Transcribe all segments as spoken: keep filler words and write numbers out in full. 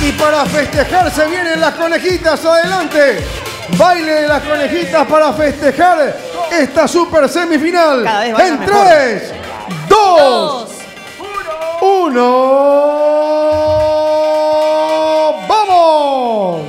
Y para festejar se vienen las conejitas. Adelante. Baile de las conejitas para festejar esta super semifinal. En tres, dos, uno. ¡Vamos!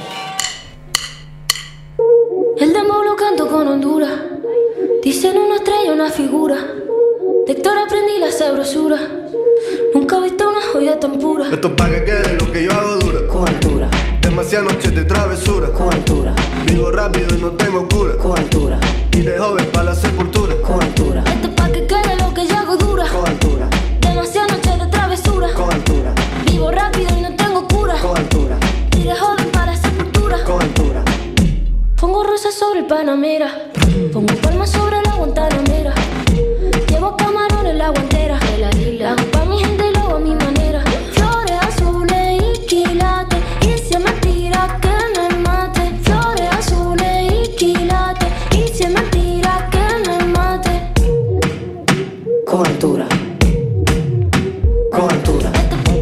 El demo lo canto con Honduras. Dicen una estrella, una figura. De Héctor aprendí la sabrosura. Nunca he visto una joya tan pura. Esto es pa' que quede lo que yo hago dura. Con altura. Demasiadas noches de travesura. Con altura. Vivo rápido y no tengo cura. Con altura. Y de joven pa' la sepultura. Con altura. Esto es pa' que quede lo que yo hago dura. Con altura. Demasiadas noches de travesura. Con altura. Vivo rápido y no tengo cura. Con altura. Y de joven para la sepultura. Con altura. Pongo rosas sobre el Panamera. Pongo palmas sobre la Guantanamera. Llevo camarones la guantera. La hago pa' mi gente y lo hago a mi manera. Flores azules y quilates. Y si es mentira que me mate. Flores azules y quilates. Y si es mentira que me mate. Con altura. Con altura.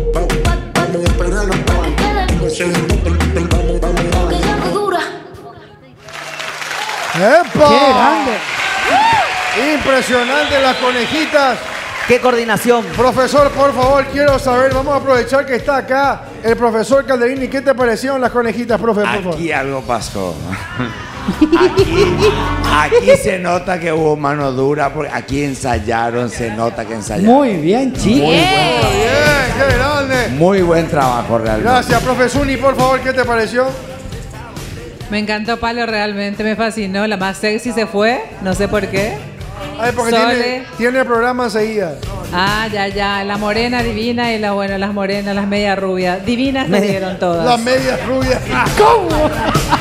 Porque yo hago dura. ¡Epa! ¡Qué grande! Impresionante las conejitas. ¡Qué coordinación! Profesor, por favor, quiero saber, vamos a aprovechar que está acá el profesor Calderini. ¿Qué te parecieron las conejitas, profe? Por favor. Aquí algo pasó. Aquí, aquí se nota que hubo mano dura, porque aquí ensayaron, se nota que ensayaron. Muy bien, chicos. Muy buen, Bien, qué grande. muy buen trabajo realmente. Gracias, profesor. Uni, por favor, ¿qué te pareció? Me encantó Palo, realmente me fascinó. La más sexy se fue, no sé por qué. Ay, porque Sole. tiene, tiene programa enseguida. Ah, ya, ya. La morena divina y la, bueno, las morenas, las medias rubias. Divinas me dieron todas. Las medias rubias. ¿Cómo?